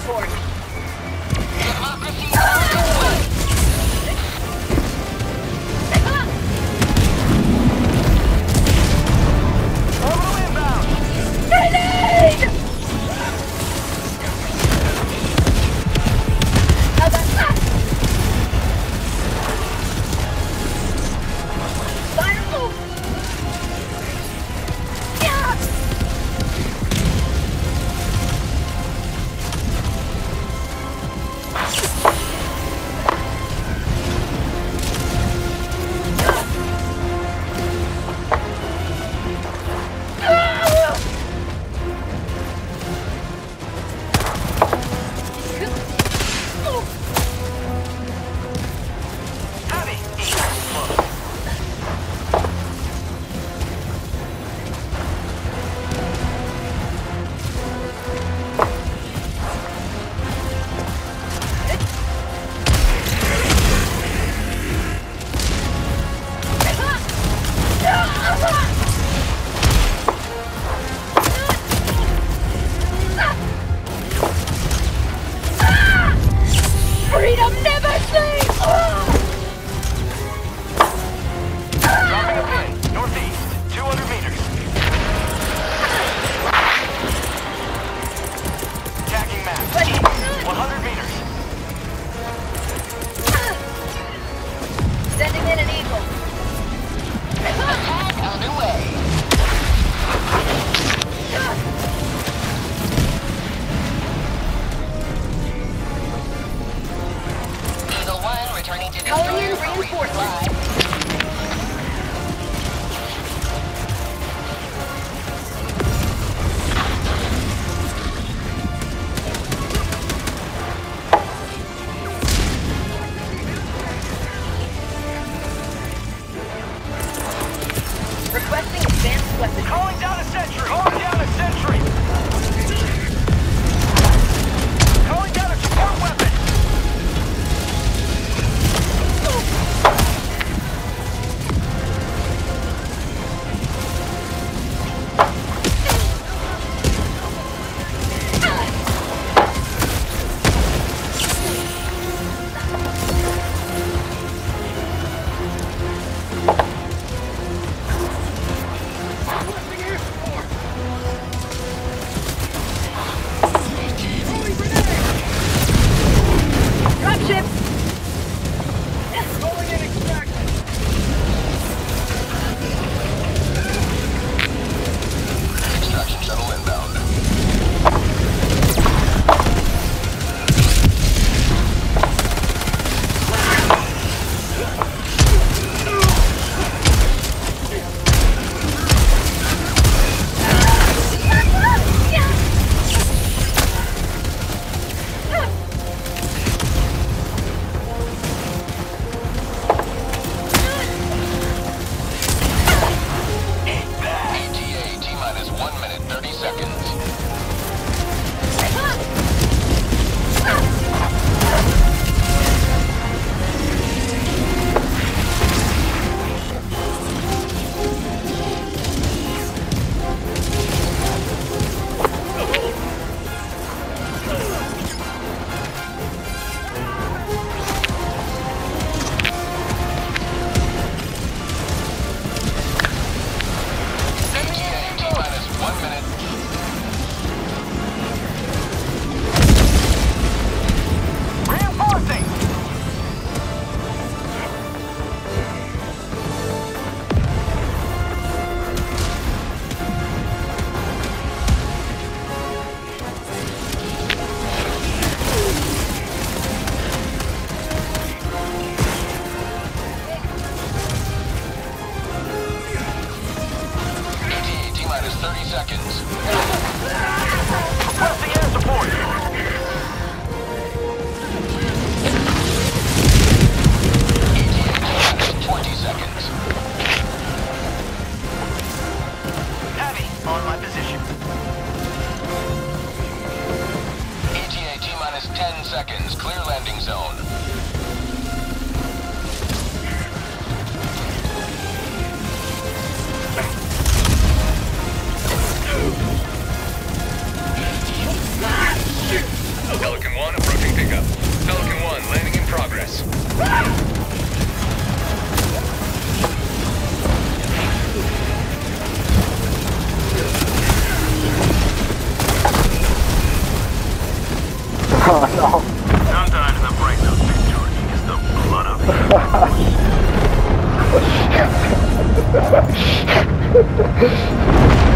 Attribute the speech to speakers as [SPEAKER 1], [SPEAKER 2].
[SPEAKER 1] support.
[SPEAKER 2] Orbital inbound!
[SPEAKER 1] Grenade! Fire! Yeah! Freedom never sleeps!
[SPEAKER 2] Dropping a pin, northeast, 200 meters. Tagging map, east, 100 meters.
[SPEAKER 1] Sending in an eagle.
[SPEAKER 3] Attack underway. Eagle 1 returning to
[SPEAKER 1] Calling in
[SPEAKER 3] destroyer for
[SPEAKER 1] reinforcements.
[SPEAKER 3] resupply.
[SPEAKER 1] Requesting advanced weapons.
[SPEAKER 2] Calling down a sentry! Calling down a sentry! Calling down a support weapon!
[SPEAKER 1] Dropship!
[SPEAKER 2] Calling in extraction!
[SPEAKER 4] Extraction shuttle inbound. ETA T-minus 1 minute 30 seconds. ETA T-minus 1 minute.
[SPEAKER 2] Reinforcing!
[SPEAKER 4] ETA T-minus 30 seconds.
[SPEAKER 2] Requesting air support!
[SPEAKER 4] ETA T-minus 20 seconds.
[SPEAKER 2] Heavy, on my position.
[SPEAKER 4] ETA T-minus 10 seconds. Clear landing zone.
[SPEAKER 5] Pelican No.
[SPEAKER 2] Sometimes the price of victory is the blood of heroes.